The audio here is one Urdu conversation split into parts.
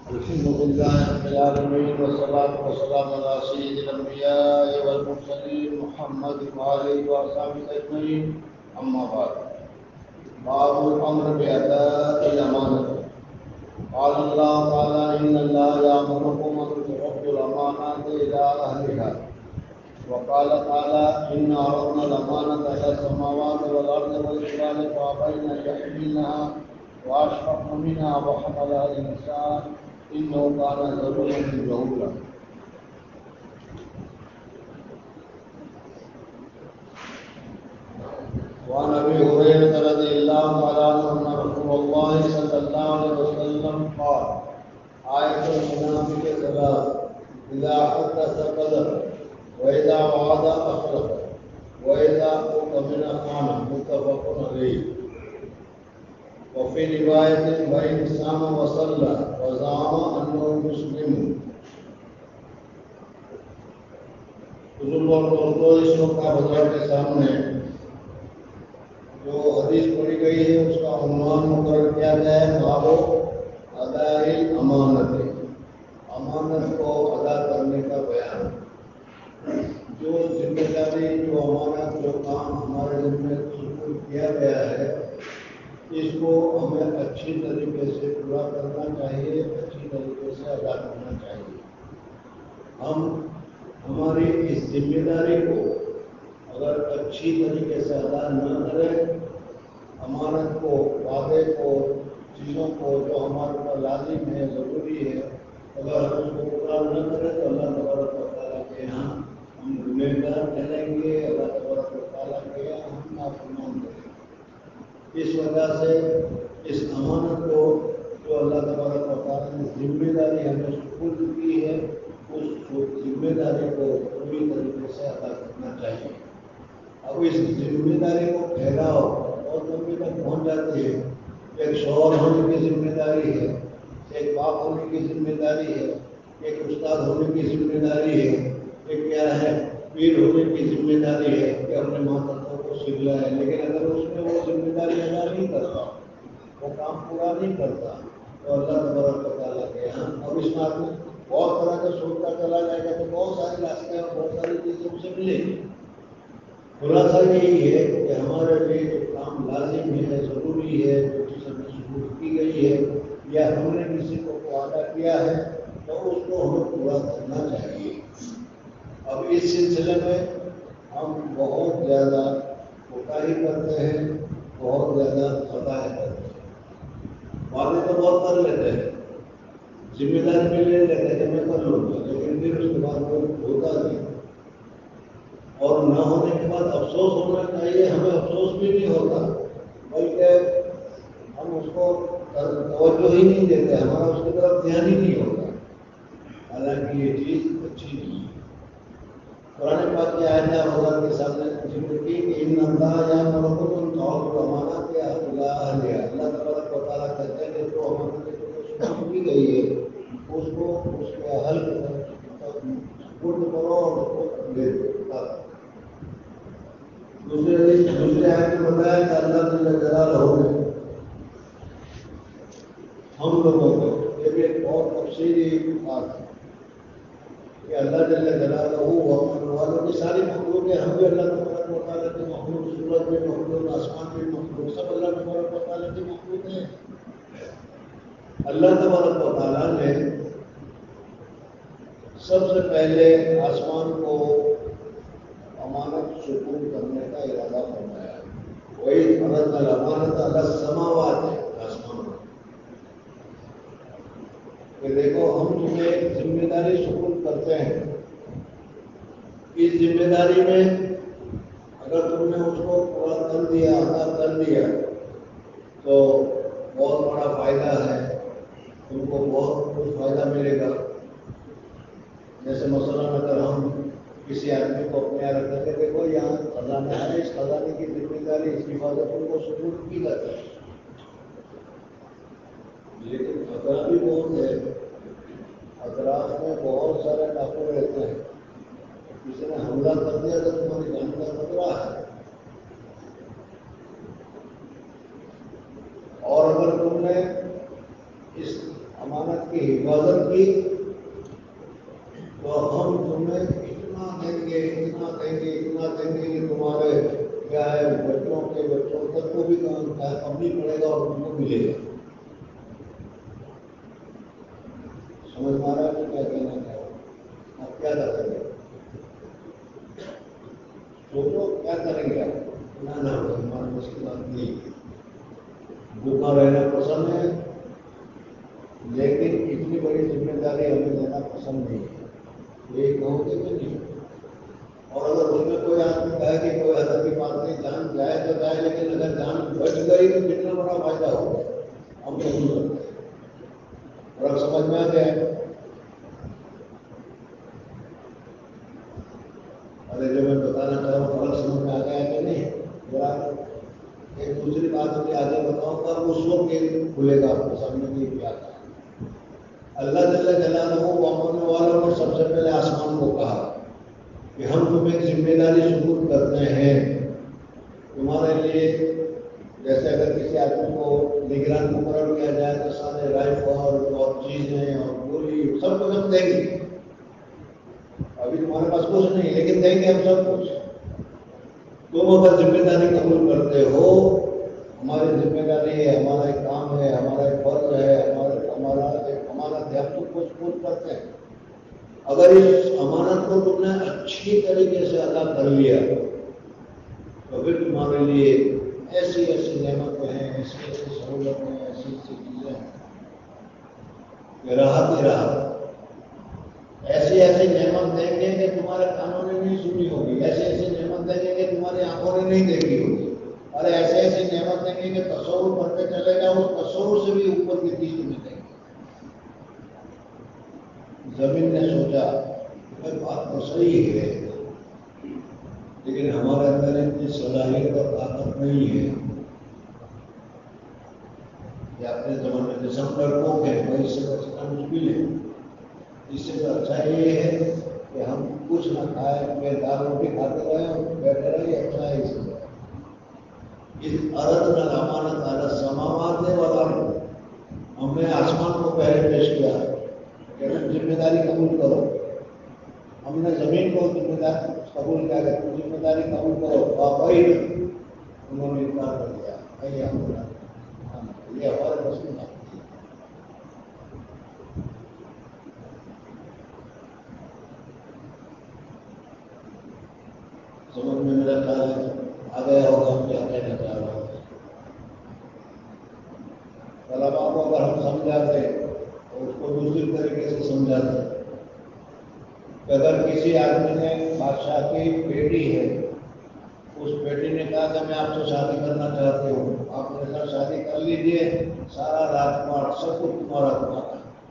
الحمد لله رب العالمين والصلاة والسلام على سيد الأنبياء والمرسلين محمد وآله وصحبه أجمعين. أما بعد، باب الأمر بأداء الأمانة. قال الله تعالى: إن الله يأمركم أن تؤدوا الأمانات إلى أهلها. وقال تعالى: إنا عرضنا الأمانة على السماوات والأرض والجبال فأبين أن يحملنها وأشفقن منها وحملها الإنسان إنه كان ظلوما جهولا. وعن أبي هريرة رضي الله تعالى عنه أن رسول الله صلى الله عليه وسلم قال: آية المنافق ثلاث: إذا حدث كذب، وإذا وعد أخلف، وإذا أؤتمن خان. متفق عليه. وفي روایت: وإن صام وصلى وزعم أنه مسلم. حضور اور دوستوں کا حضرت کے سامنے جو حدیث پڑھی گئی ہے اس کا عنوان مقرر کیا گیا ہے: باب اداء الامانت. امانت کو ادا کرنے کا بیان. جو ذمہ داری، جو امانت، جو کام ہمارے ذمہ سپرد کیا گیا ہے، اس کو ہمیں اچھی طریقے سے پورا کرنا چاہیے، اچھی طریقے سے ادا کرنا چاہیے. ہم ہماری اس ذمہ داری کو اگر اچھی طریقے سے ادا نہ کریں، امانت کو، وعدے کو، چیزوں کو جو ہمارے پر لازم ہے، ضروری ہے، اگر ہم اس کو پورا نہ کریں تو اللہ تبارک و تعالیٰ کے یہاں ہم گنہگار ٹھہریں گے، اللہ تبارک و تعالیٰ کے یہاں ہم نافرمان کریں گے. اس وجہ سے اس امانت کو جو اللہ تبارک و تعالیٰ نے ذمہ داری ہمیں سپرد کی ہے، اس ذمہ داری کو پوری طریقے سے ادا کرنا چاہیے. اب اس ذمہ داری کو پھیلاؤ اور لمبی تک پہنچ جاتی ہے. ایک شوہر ہونے کی ذمہ داری ہے، ایک باپ ہونے کی ذمہ داری ہے، ایک استاد ہونے کی ذمہ داری ہے، ایک کیا ہے پیر ہونے کی ذمہ داری ہے کہ اپنے ماتحتوں کو سکھلائے. لیکن اگر اس میں وہ ذمہ داری ادا نہیں کرتا، وہ کام پورا نہیں کرتا، تو اللہ تبارک و تعالیٰ کے یہاں اب اس میں آدمی بہت طرح کا سوچتا چلا جائے گا تو بہت ساری راستے اور بہت ساری چیزیں اسے ملیں گی. خلاصہ یہی ہے کہ ہمارے لیے جو کام لازم ہے، ضروری ہے، جو چیز ہمیں سپرد کی گئی ہے یا ہم نے کسی کو وعدہ کیا ہے تو اس کو ہمیں پورا کرنا چاہیے. اب اس سلسلے میں ہم بہت زیادہ کوتاہی کرتے ہیں، بہت زیادہ خطائیں کرتے ہیں. وعدے تو بہت کر لیتے ہیں، ذمہ داری بھی لے لیتے ہیں کہ میں کر لوں گا، لیکن پھر اس کے بعد وہ ہوتا نہیں. اور نہ ہونے کے بعد افسوس ہونا چاہیے، ہمیں افسوس بھی نہیں ہوتا، بلکہ ہم اس کو توجہ ہی نہیں دیتے، ہمارا اس کی طرف دھیان ہی نہیں ہوتا. حالانکہ یہ چیز اچھی نہیں ہے. قرآن پاک کی آیت اللہ کے سامنے ذکر کی کہ ان اللہ یامرکم تعودوا الامانات الی اہلھا. اللہ تبارک و تعالیٰ کہتے ہیں کہ جو امانت سپرد کی گئی ہے اس کو اس کے اہل کی طرف سپرد کرو اور اس کو دے دو. دوسرے آیت میں بتایا کہ اللہ جل جلالہ نے ہم لوگوں کو، یہ بھی ایک بہت تفصیلی بات ہے کہ اللہ جل جلالہ اپنے والوں کی ساری مخلوق ہے. ہم بھی اللہ تبارک و تعالیٰ کی مخلوق، سورج بھی مخلوق، آسمان بھی مخلوق، سب اللہ تبارک و تعالیٰ کی مخلوق ہیں. اللہ تبارک و تعالیٰ نے سب سے پہلے آسمان کو امانت سپرد کرنے کا ارادہ فرمایا. وہی عرضنا الامانۃ علی السماوات ہے، آسمان کہ دیکھو ہم تمہیں ذمہ داری سپرد کرتے ہیں. اس ذمہ داری میں اگر تم نے اس کو پورا کر دیا، ادا کر دیا تو بہت بڑا فائدہ ہے، تم کو بہت کچھ فائدہ ملے گا. جیسے مثلاً اگر ہم کسی آدمی کو اپنے یہاں رکھتے ہیں، دیکھو یہاں خزانہ ہے، اس خزانے کی ذمہ داری، اس حفاظت ان کو سپرد کی جاتی ہے. لیکن خطرہ بھی بہت ہے، اطراف میں بہت سارے ڈاکو رہتے ہیں. کسی نے حملہ کر دیا تو تمہاری جان کا خطرہ ہے. اور اگر تم نے اس امانت کی حفاظت کی تو ہم تمہیں اتنا دیں گے اتنا دیں گے اتنا دیں گے کہ تمہارے کیا ہے بچوں کے بچوں تک کو بھی کم نہیں پڑے گا اور ان کو ملے گا. سمجھ پا رہا ہے کیا کہنا چاہ رہا ہوں؟ آپ کیا کریں گے؟ سوچو کیا کریں گے آپ؟ نہ ہماری مشکلات نہیں. بھوکا رہنا پسند ہے لیکن اتنی بڑی ذمہ داری ہمیں لینا پسند نہیں ہے. یہ کہوں گے کہ نہیں. اور اگر اس میں کوئی آدمی کہے کہ کوئی حضرت کی بات نہیں جان جائے تو جائے لیکن اگر جان بچ گئی تو کتنا بڑا فائدہ ہوگا ہم نہیں کرتے. اور سمجھ میں آ گیا. ارے جو میں بتانا چاہ رہا ہوں فرق سمجھ میں آ گیا کہ نہیں. ذرا ایک دوسری بات مجھے آگے بتاؤں گا اس وقت کھلے گا آپ کو سمجھ میں کیا تھا. اللہ جل جلالہ کو امانے والوں نے سب سے پہلے آسمان کو کہا کہ ہم تمہیں ذمہ داری سپرد کرتے ہیں تمہارے لیے. جیسے اگر کسی آدمی کو نگران مقرر کیا جائے تو سارے رائفل اور چیزیں اور گولی سب کچھ ہم دیں گے. ابھی تمہارے پاس کچھ نہیں لیکن دیں گے ہم سب کچھ. تم اگر ذمہ داری قبول کرتے ہو ہماری ذمہ داری ہے ہمارا ایک کام ہے ہمارا ایک فرض ہے ہمارا ایک امانت ہے. ہم کچھ پورا کرتے ہیں. اگر اس امانت کو تم نے اچھی طریقے سے ادا کر لیا تو پھر تمہارے لیے ایسی ایسی نعمتیں ہیں ایسی ایسی سہولتیں ہیں ایسی ایسی چیزیں ہیں کہ راحت ہی راحت. ایسی ایسی نعمت دیں گے کہ تمہارے کانوں نے نہیں سنی ہوگی. ایسی ایسی نعمت دیں گے کہ تمہاری آنکھوں نے نہیں دیکھی ہوگی. اور ایسے ایسی نعمت دیں گے کہ تصور کرتے چلے گا اس تصور سے بھی اوپر کی چیز تمہیں دیں گے. زمین نے سوچا کہ بات تو صحیح ہے لیکن ہمارے اندر اتنی صلاحیت اور طاقت نہیں ہے. یہ اپنے زمانے میں سب لڑکوں کے وہی سے بچنا مشکل ہے. اس سے تو اچھا یہ ہے کہ ہم کچھ نہ کھائیں پھر دال روٹی کھاتے رہے اور بیٹھے رہے. اچھا ہے. اس عرض نہ امانت عرض سماوات والارض ہم نے آسمان کو پہلے پیش کیا کہ تم ذمہ داری قبول کرو. ہم نے زمین کو ذمہ داری قبول کیا کہ تم ذمہ داری قبول کرو. واقعی انہوں نے انکار کر دیا. یہ ہمارے بس میں سمجھ میں میرا خیال آ گیا ہوگا. ہم کیا کہنا چاہ رہا ہوں. طلبا کو اگر ہم سمجھاتے اور اس کو دوسری طریقے سے سمجھاتے کہ اگر کسی آدمی نے بادشاہ کی بیٹی ہے اس بیٹی نے کہا کہ میں آپ سے شادی کرنا چاہتی ہوں آپ میرے ساتھ شادی کر لیجیے سارا راجپاٹ سب کچھ تمہارا تمہارا.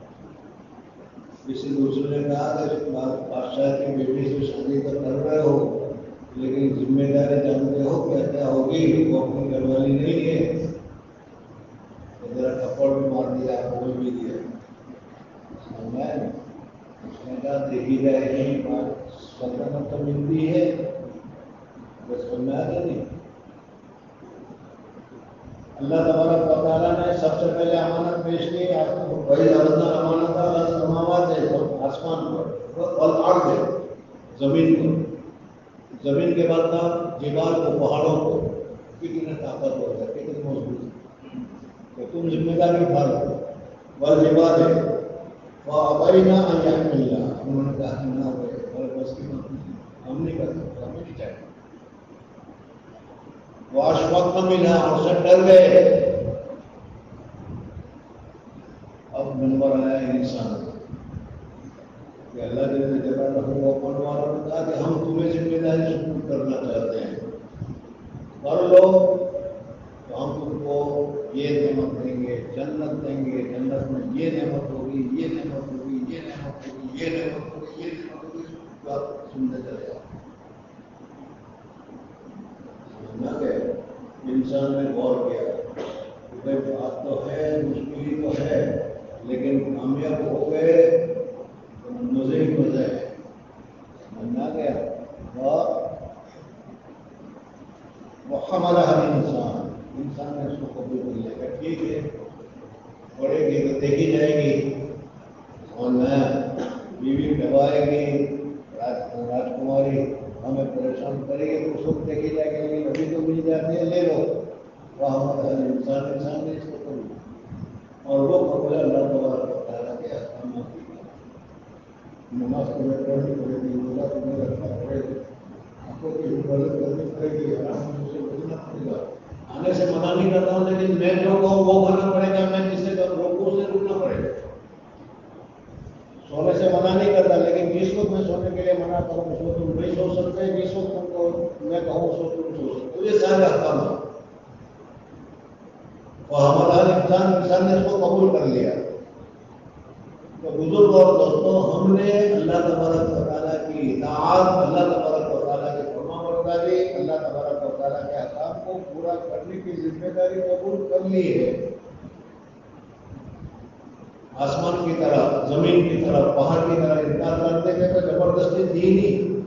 کسی دوسرے نے کہا کہ بادشاہ کی بیٹی سے شادی تو کر رہے ہو لیکن ذمہ داری جانتے ہو کیا ہوگی. وہ اپنی گھر والی نہیں ہے. ذرا تھپڑ بھی مار دیا بول بھی دیا. اس نے کہا دیکھی جائے یہی بات سلطنت تو ملتی ہے بس سمجھ میں آتا نہیں. اللہ تبارک و تعالیٰ نے سب سے پہلے امانت پیش کی. بڑی زبردست امانت ہے سماوات ہے آسمان پر اور ارض ہے زمین پر. زمین کے بعد تھا جبال کو پہاڑوں کو. کتنے طاقتور ہے کتنے مضبوط ہے کہ تم ذمہ داری اٹھا لو. بل جبال ہے وہ ابینا ان یحملنها. انہوں نے کہا نہ ہوئے اور بس کی ہم نہیں کر سکتے ہمیں نہیں چاہیے. وہ اشفقن منها اور سے ڈر گئے. اب نمبر آیا انسان کہ اللہ جل جلالہ کو اپنے والوں نے کہا کہ ہم تمہیں ذمہ داری سپرد کرنا چاہتے ہیں کر لو تو ہم تم کو یہ نعمت دیں گے جنت دیں گے. جنت میں یہ نعمت ہوگی یہ نعمت ہوگی یہ نعمت ہوگی یہ نعمت ہوگی یہ نعمت ہوگی. جو آپ سنتے چلے آپ سمجھنا کہ انسان نے غور کیا کہ بھائی بات تو ہے مشکل ہی تو ہے لیکن کامیاب ہو گئے تو مزے ہی مزے ہے. سمجھنا گیا. وہ ہمارا ہر انسان نے اس کو قبول کر لیا کہ ٹھیک ہے پڑے گی تو دیکھی جائے گی بولے اللہ تبارک و تعالیٰ کے احکامات کی نماز تمہیں پڑھنی پڑے گی، روزہ تمہیں رکھنا پڑے گا، آپ کو کی حفاظت کرنی پڑے گی، آرام سے بچنا پڑے گا. آنے سے منع نہیں کرتا ہوں، لیکن میں جو کہوں وہ کرنا پڑے گا، میں جسے روکوں سے رکنا پڑے گا. سونے سے منع نہیں کرتا، لیکن جس وقت میں سونے کے لیے منع کروں اس وقت تم نہیں سو سکتے، جس وقت تم کو میں کہوں اس وقت تم سو سکتے. یہ سارے احکامات اور ہمارا انسان نے اس کو قبول کر لیا. تو بزرگ اور دوستوں، ہم نے اللہ تبارک و تعالیٰ کی اطاعت، اللہ تبارک و تعالیٰ کی فرما برداری، اللہ تبارک و تعالیٰ کے احکام کو پورا کرنے کی ذمہ داری قبول کر لی ہے. آسمان کی طرف، زمین کی طرف، پہاڑ کی طرف انکار کرتے تھے تو زبردستی دی نہیں،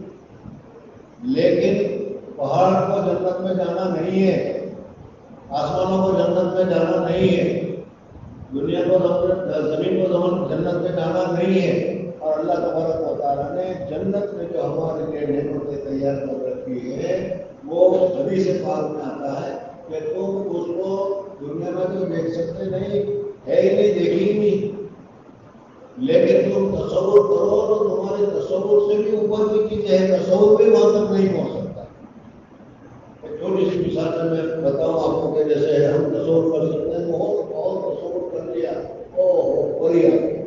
لیکن پہاڑ کو جنت میں جانا نہیں ہے، آسمانوں کو جنت میں جانا نہیں ہے، دنیا کو زمین کو جنت میں جانا نہیں ہے. اور اللہ تبارک و تعالیٰ نے جنت میں جو ہمارے لیے نعمتیں تیار کر رکھی ہے وہ حدیث پاک میں آتا ہے کہ تم اس کو دنیا میں تو دیکھ سکتے نہیں، ہے ہی نہیں، دیکھی ہی نہیں، لیکن تم تصور کرو تو تمہارے تصور سے بھی اوپر کی چیزیں ہیں، تصور بھی وہاں تک نہیں پہنچ سکتا. چھوٹی سی مثال سے میں بتاؤں آپ کو کہ جیسے ہم تصور کر سکتے ہیں، بہت بہت تصور کر لیا، پری آ گئی،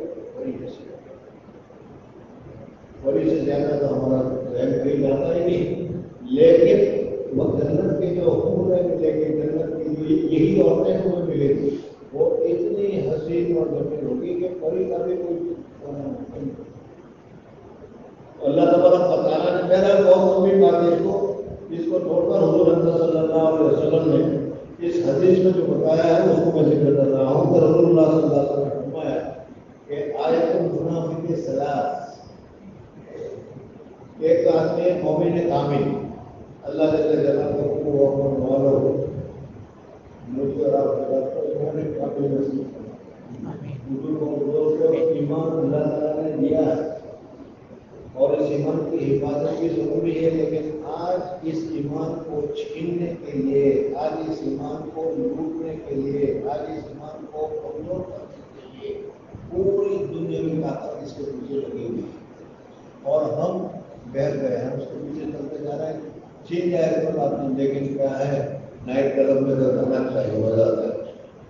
پری سے زیادہ تو ہمارا ذہن کہیں جاتا ہی نہیں. لیکن وہ جنت کے جو حکم ہے ملے گی، جنت کی یہی عورتیں ہمیں ملے گی، وہ اتنی حسین اور جمیل ہوگی کہ پری کا بھی کوئی نہیں. اللہ تبارک و تعالیٰ نے پہلے بہت لمبی بات ہے اس کو چھوڑ کر حضور اکرم صلی اللہ علیہ وسلم نے اس حدیث میں جو بتایا ہے اس کو میں ذکر کر رہا ہوں کہ رسول اللہ صلی اللہ علیہ وسلم نے فرمایا کہ آیت المنافق ثلاث، ایک آدمی مومن کامل، اللہ جل جلالہ کو اپنا والا مجھے اور آپ کو ایمان کامل نصیب فرمائے. ایمان اللہ تعالیٰ نے دیا ہے اور اس ایمان کی حفاظت بھی ضروری ہے، لیکن آج اس ایمان کو چھیننے کے لیے، آج اس ایمان کو لوٹنے کے لیے، آج اس ایمان کو کمزور کرنے کے لیے پوری دنیا میں طاقت اس کے پیچھے لگی ہوئی ہے اور ہم بہر گئے ہیں، اس کے پیچھے چلتے جا رہے ہیں. چھین جائے تو بات نہیں، لیکن کیا ہے نائٹ کلب میں تو رہنا چاہیے، مزہ آتا ہے،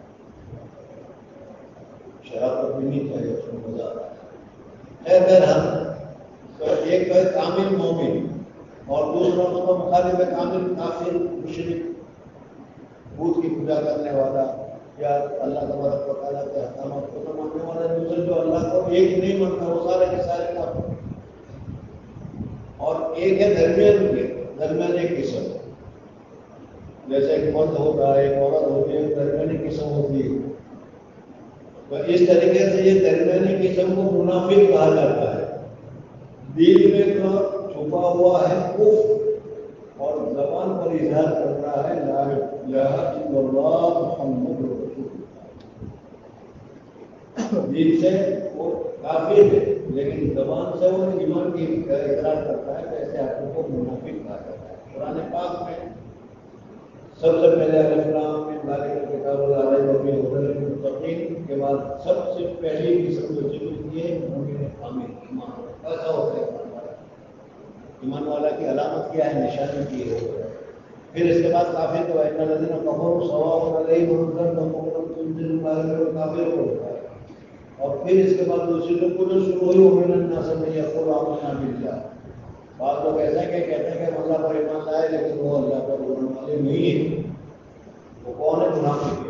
شراب تو پینی چاہیے، اس میں مزہ آتا ہے. اگر ہم ایک ہے کامل مومن اور دوسرا اس کا مخالف ہے کامل کافر مشرک، بت کی پوجا کرنے والا یا اللہ تبارک و تعالیٰ کے احکامات کو نہ ماننے والا. دوسرے جو اللہ کو ایک نہیں مانتا وہ سارے کے سارے کافر. اور ایک ہے درمیانے قسم، جیسے ایک مرد ہوتا ہے، ایک عورت ہوتی ہے، درمیانی قسم ہوتی ہے. تو اس طریقے سے یہ درمیانی قسم کو منافق کہا جاتا ہے. دل میں تو چھپا ہوا ہے کفر اور زبان پر اظہار کر رہا ہے لا الہ الا اللہ محمد رسول اللہ. دل سے وہ کافر ہے لیکن زبان سے وہ ایمان کی اقرار کرتا ہے. ایسے آدمی کو منافق کہا جاتا ہے. قرآن پاک میں سب سے پہلے الاسلام میں ذالک الکتاب لا ریب فیہ ھدی للمتقین کے بعد سب سے پہلی قسم جو ذکر کی ہے مومن کامل ایمان. ایسا ہوتا ہے ایمان والا. ایمان والا کی علامت کیا ہے؟ نشانی کی ہے. پھر اس کے بعد کافر کو ان الذین کفروا سواء علیہم انذرتم ام لم تنذرهم کافر ہوتا ہے. اور پھر اس کے بعد دوسری جو پورے شروع ہوئی ومن الناس من یقول آمنا باللہ. بعض لوگ ایسا کہ کہتے ہیں کہ اللہ پر ایمان لائے لیکن وہ اللہ پر ایمان والے نہیں ہیں. وہ کون ہے؟ منافق.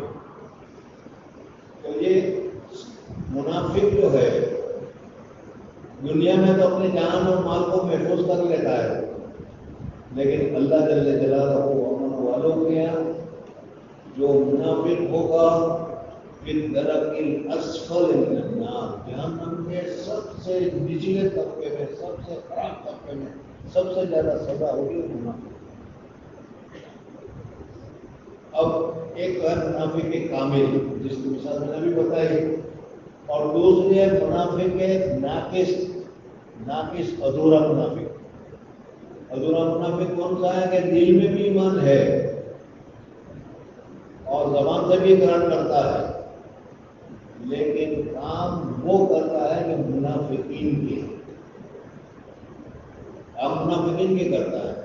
تو یہ منافق جو ہے دنیا میں تو اپنی جان اور مال کو محفوظ کر لیتا ہے، لیکن اللہ جل جلالہ کو امن والوں کے یہاں جو منافق ہوگا پھر درک الاسفل من النار، جہنم کے سب سے نچلے طبقے میں، سب سے خراب طبقے میں سب سے زیادہ سزا ہوگی منافق. اب ایک ہے منافق کے کامل جس کی مثال میں نے بھی بتائی، اور دوسری ہے منافق کے ناقص ادھورا منافق. ادھورا منافق کون سا ہے؟ کہ دل میں بھی ایمان ہے اور زبان سے بھی اقرار کرتا ہے لیکن کام وہ کرتا ہے جو منافقین کے، کام منافقین کے کرتا ہے.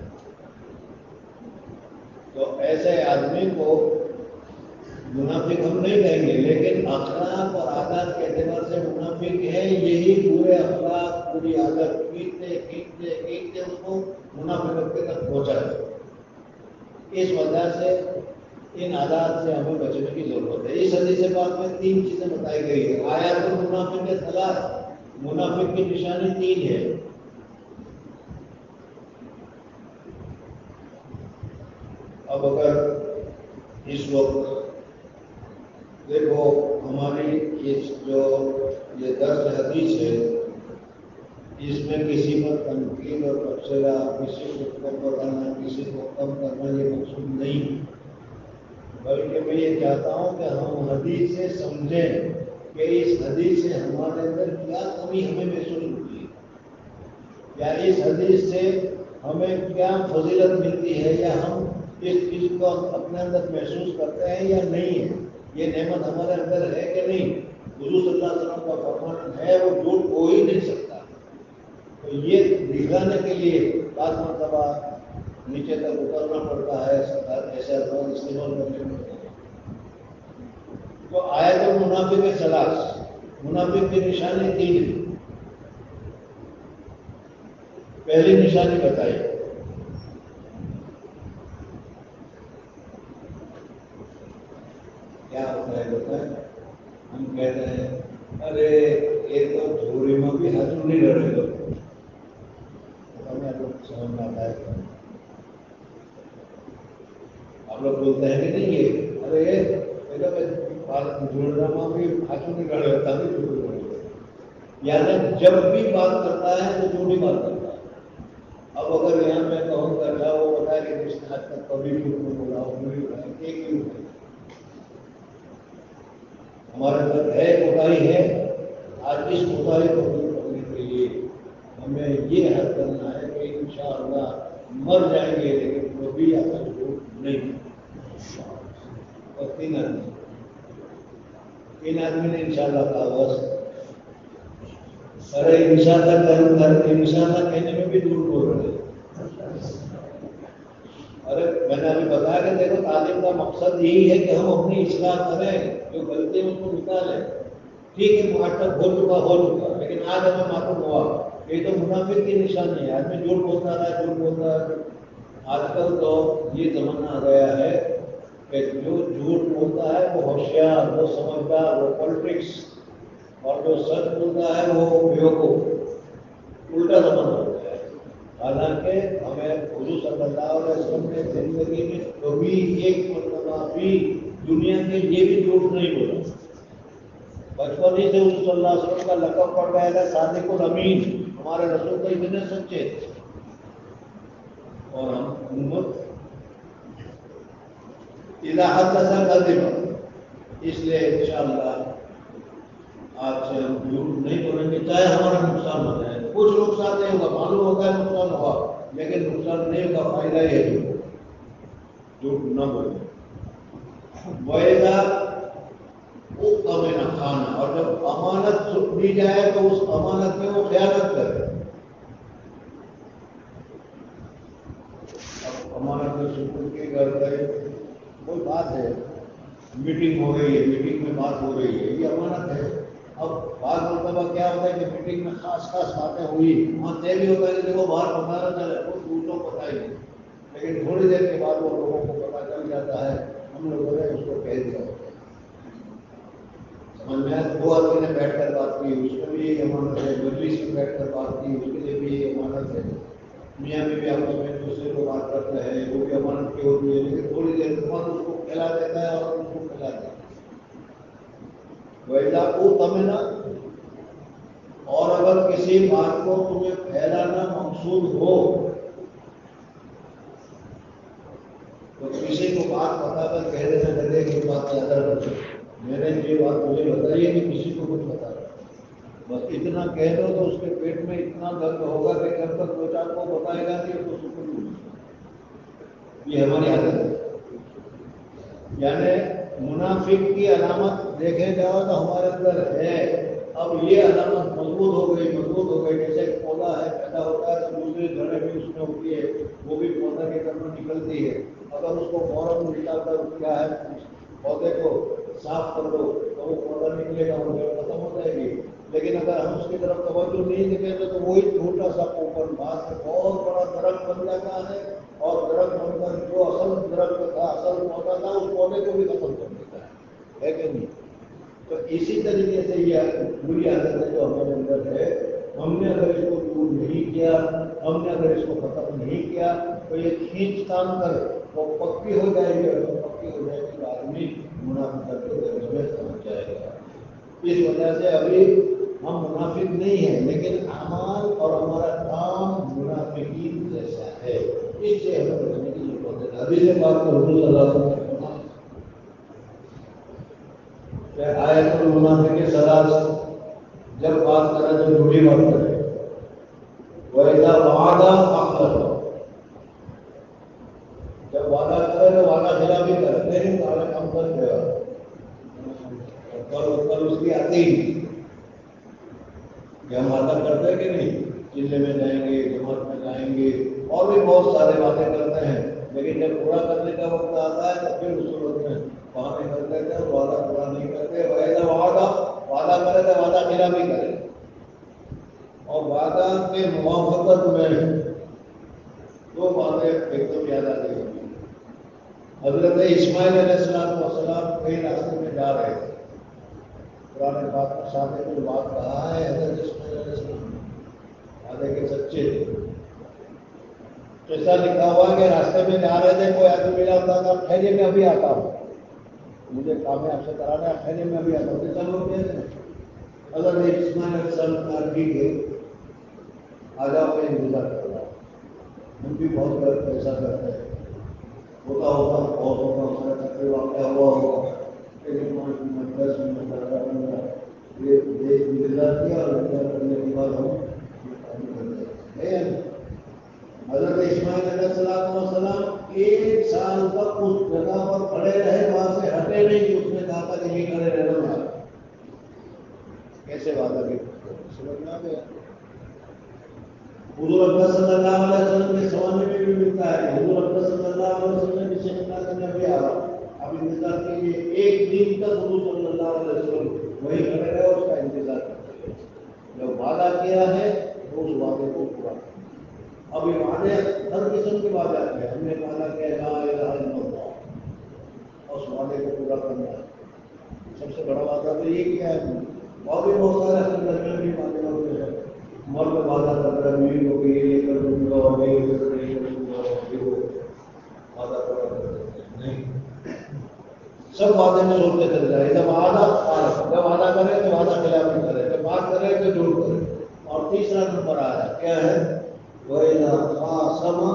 تو ایسے آدمی کو منافق ہم نہیں کہیں گے، لیکن اخلاق اور عادات کے اعتبار سے منافق ہے. یہی پورے اخلاق پوری عادت کھینچتے کھینچتے کھینچتے اس کو منافقت کے تک پہنچا ہے. اس وجہ سے ان عادات سے ہمیں بچنے کی ضرورت ہے. اس حدیث پاک میں 3 چیزیں بتائی گئی ہے. آیات المنافق کے ثلاث، منافق کی نشانی 3 ہے. اب اگر اس وقت دیکھو ہماری یہ درس حدیث ہے، اس میں کسی پر تنقید اور تبصرہ، کسی کو کم بتانا، کسی کو کم کرنا یہ مقصود نہیں، بلکہ میں یہ چاہتا ہوں کہ ہم حدیث سے سمجھیں کہ اس حدیث سے ہمارے اندر کیا کمی ہمیں محسوس ہوتی ہے، یا اس حدیث سے ہمیں کیا فضیلت ملتی ہے، یا ہم اس چیز کو اپنے اندر محسوس کرتے ہیں یا نہیں ہے. یہ نعمت ہمارے اندر ہے کہ نہیں. حضور صلی اللہ علیہ وسلم کا فرمان ہے وہ جھوٹ ہو ہی نہیں سکتا. تو یہ دکھانے کے لیے بعض مرتبہ نیچے تک اترنا پڑتا ہے، ایسے الفاظ استعمال کرنے پڑتے ہیں. تو آیت المنافق کے ثلاث، منافق کی نشانی 3 ہے. پہلی نشانی بتائی، کیا ہوتا ہے بتائیں؟ ہم کہتے ہیں ارے یہ تو جھوری میں بھی ہاتھوں نہیں لڑے گا. آپ لوگ سمجھ میں آتا ہے؟ آپ لوگ بولتے ہیں کہ نہیں یہ ارے جھوڑنا بھی ہاتھوں نہیں لڑے ہوتا نہیں. یعنی جب بھی بات کرتا ہے تو جھوٹی بات کرتا ہے. اب اگر یہاں میں کہوں کہ اللہ وہ بتایا کہ جس نے آج تک کبھی بھی بولا ایک ہی ہمارے اندر ہے، کوتاہی ہے. آج اس کوتاہی کو دور کرنے کے لیے ہمیں یہ حد کرنا ہے کہ انشاءاللہ مر جائیں گے لیکن کبھی آپ کا جھوٹ نہیں. اور 3 آدمی نے انشاءاللہ کہا بس ارے انشاءاللہ کہنے میں بھی دور بول رہے ہیں. ارے میں نے ابھی بتایا کہ دیکھو تعلیم کا مقصد یہی ہے کہ ہم اپنی اصلاح کریں، جو غلطی ہے اس کو نکالیں. ٹھیک ہے آج تک ہو چکا، لیکن آج ہمیں معلوم ہوا یہ تو منافق کی نشانی ہے. آدمی جھوٹ بولتا ہے. آج کل تو یہ زمانہ آ گیا ہے کہ جو جھوٹ بولتا ہے وہ ہوشیار، وہ سمجھدار، وہ پالیٹکس، اور جو سچ بولتا ہے وہ بیوقوف. الٹا زمانہ ہو گیا ہے. حالانکہ ہمیں حضور صلی اللہ علیہ وسلم نے زندگی میں کبھی ایک مرتبہ بھی دنیا کے یہ بھی جھوٹ نہیں بولا. بچپن ہی سے حضور صلی اللہ علیہ وسلم کا لقب پڑ گیا تھا صادق الامین. ہمارے رسول تو اتنے سچے تھے اور ہم امت اذا حدث کذب. اس لیے انشاءاللہ آج سے ہم جھوٹ نہیں بولیں گے چاہے ہمارا نقصان ہو جائے. کچھ نقصان نہیں ہوگا، معلوم ہوتا ہے نقصان ہوا لیکن نقصان نہیں ہوگا. فائدہ یہ ہے جھوٹ نہ بولے. وَإِذَا اؤْتُمِنَ خَانَ. اور جب امانت دی جائے تو اس امانت میں وہ خیانت کرے. اب امانت میں سکون کی گھر گئے کوئی بات ہے، میٹنگ ہو رہی ہے، میٹنگ میں بات ہو رہی ہے، یہ امانت ہے. اب بعض مرتبہ کیا ہوتا ہے کہ میٹنگ میں خاص باتیں ہوئی، وہاں طے بھی ہوتا ہے کہ دیکھو باہر پتا نہ چلے، وہ دوسروں کو پتا ہی نہیں، لیکن تھوڑی دیر کے بعد وہ لوگوں کو پتا چل جاتا ہے. ہم لوگوں نے اس کو کہہ دیا ہوتا ہے. سمجھ میں 2 آدمی نے بیٹھ کر بات کی، اس میں بھی یہ امانت ہے. مجلس میں بیٹھ کر بات کی، اس کے لیے بھی یہ امانت ہے. میاں بھی آپس میں دوسرے کو بات کرتے ہیں، وہ بھی امانت کی ہوتی ہے، لیکن تھوڑی دیر کے بعد اس کو پھیلا دیتا ہے اور اس کو پھیلا دیتا ہے. وَإِذَا اؤْتُمِنَ. اور اگر کسی بات کو تمہیں پھیلانا مقصود ہو تو کسی کو بات بتا کر کہہ دینا لگے کہ بات زیادہ رکھے، میں نے یہ بات مجھے بتائیے کہ کسی کو کچھ بتا رہا. بس اتنا کہہ دو تو اس کے پیٹ میں اتنا درد ہوگا کہ جب تک 2-4 کو بتائے گا کہ اس کو سکون نہیں. یہ ہماری عادت ہے. یعنی منافق کی علامت دیکھے جاؤ تو ہمارے اندر ہے. اب یہ علامت مضبوط ہو گئی. جیسے ایک پودا ہے پیدا ہوتا ہے تو دوسری جڑیں بھی اس میں ہوتی ہے, وہ بھی پودا کی طرف نکلتی ہے. اگر اس کو فوراً نکال کر کیا ہے پودے کو صاف کر دو تو وہ پودا نکلے گا, وہ جڑ ختم ہو جائے گی. لیکن اگر ہم اس کی طرف توجہ نہیں دیں گے تو وہی چھوٹا سا اوپر بعد میں بہت بڑا درخت بن جاتا ہے, اور درخت بن کر جو اصل درخت تھا, اصل پودا تھا, اس پودے کو بھی ختم کر دیتا ہے کہ نہیں؟ تو اسی طریقے سے یہ بری عادت ہے جو ہمارے اندر ہے, ہم نے اگر اس کو دور نہیں کیا, ہم نے اگر اس کو ختم نہیں کیا تو یہ کھینچ تان کر وہ پکی ہو جائے گی, اور پکی ہو جائے گی تو آدمی منافقت کے درجے میں پہنچ جائے گا. اس وجہ سے ابھی ہم منافق نہیں ہیں, لیکن اعمال اور ہمارا کام منافقین جیسا ہے. اس سے ہمیں بچنے کی ضرورت ہے. ابھی سے بات کروں صلی اللہ علیہ وسلم آیت المنافق ثلاث جب بات کرے تو جھوٹی بات کرے. وَإِذَا وَعَدَ أَخْلَفَ, جب وعدہ کرے تو وعدہ خلافی کرے, لیکن سارے کام کر دے گا. کل اس کی آتی کہ ہم وعدہ کرتے کہ نہیں, چلے میں جائیں گے, جماعت میں جائیں گے, اور بھی بہت سارے وعدے کرتے ہیں, لیکن جب پورا کرنے کا وقت آتا ہے تو پھر اس صورت میں بہانے کر دیتے ہیں, وعدہ پورا نہیں کرتے. وعدہ کرے تو وعدہ خلافی کرے. اور وعدہ کے موافقت میں دو باتیں ایک دم یاد آ گئی. حضرت اسماعیل علیہ السلام کئی راستے میں جا رہے تھے. قرآن پاک میں ساتھ میں بات کہا ہے, حضرت اسماعیل علیہ السلام وعدے کے سچے تھے. ایسا لکھا ہوا کہ راستے میں جا رہے تھے, کوئی آدمی ملا ہوتا تھا, ٹھہریے میں ابھی آتا ہوں, مجھے کام ہے آپ سے کرانا ہے, ٹھہریے میں ابھی آتا ہوں. کتنا لوگ کہتے ہیں حضرت اسماعیل علیہ السلام ٹھیک ہے, آ جاؤ میں انتظار کر رہا ہوں. ہم بھی بہت غلط ایسا کرتے ہیں, ہوتا بہت ہوگا, ہمارا چکر واقعہ ہوا ہوگا, لیکن 5 منٹ 10 منٹ 15 یہ انتظار کیا, اور انتظار کرنے کے بعد ہم کرتے ہیں. حضرت اسماعیل علیہ السلام 1 سال تک اس جگہ پر کھڑے رہے, وہاں سے ہٹے نہیں کہ اس نے کہا تھا کہ نہیں کھڑے رہنا. کیسے وعدہ کی سمجھ میں آ گیا. حضور اکرم صلی اللہ علیہ وسلم کے زمانے میں بھی ملتا ہے. حضور اکرم صلی اللہ علیہ وسلم نے شکایت کرنے بھی آ رہا, اب انتظار کیجیے 1 دن تک. حضور صلی اللہ علیہ وسلم وہی کھڑے رہے, اس کا انتظار کرتے رہے. جب وعدہ کیا ہے تو اس وعدے کو پورا کریں. اب یہ وعدے ہر قسم کے وعدے آتے ہیں. ہم نے وعدہ کیا لا الہ الا اللہ, اور اس وعدے کو پورا کرنا ہے. سب سے بڑا وعدہ تو یہ کیا ہے. اور بھی بہت سارے اپنے درمیان بھی وعدے ہوتے ہیں. مرد وعدہ کرتا ہے, بیوی کو بھی یہ کر دوں گا, اور یہ کر دوں گا, وعدہ پورا کر دیتے ہیں. نہیں, سب وعدے میں سوچتے چل جائے. جب وعدہ کرے تو وعدہ خلافی کرے, جب بات کرے تو جھوٹ کرے. اور تیسرا نمبر آیا کیا ہے, وَإِذَا خَاصَمَ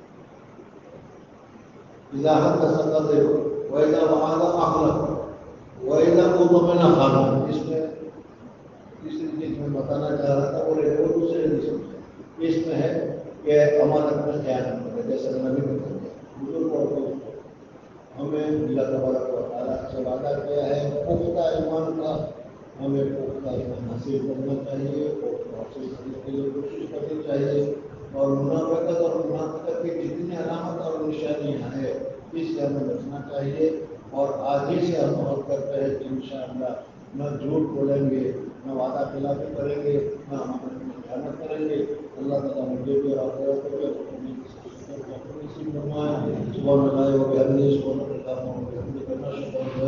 إِذَا حَدَّثَ كَذَبَ وَإِذَا وَعَدَ أَخْلَفَ وَإِذَا اؤْتُمِنَ خَانَ. اس میں تیسری چیز میں بتانا چاہ رہا تھا, وہ دوسرے نہیں سمجھے. اس میں ہے کہ امانت میں خیانت کرے, جیسے نبی بتائیں گے بزرگ اور ہمیں اللہ تبارک و تعالیٰ سے وعدہ کیا ہے پختہ ایمان کا. ہمیں پختہ ایمان حاصل کرنا چاہیے, اور حاصل کرنے کے لیے کوشش کرنی چاہیے. اور منافقت کی جتنی علامت اور نشانیاں ہیں اس سے ہمیں بچنا چاہیے. اور آج ہی سے ہم عمل کرتے ہیں کہ انشاءاللہ نہ جھوٹ بولیں گے, نہ وعدہ خلافی کریں گے, نہ امانت میں خیانت کریں گے. اللہ تعالیٰ مجھے بھی اور آپ کو بھی نصیب فرمائے. سبحان اللہ و بحمدہ, سبحان اللہ و بحمدہ.